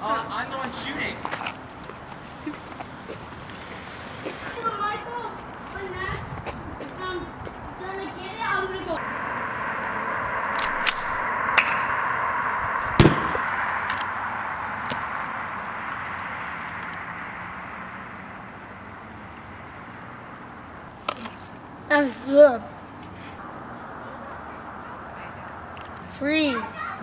I'm the one shooting. When Michael, when Max gonna get it, I'm gonna go. That's good. Freeze.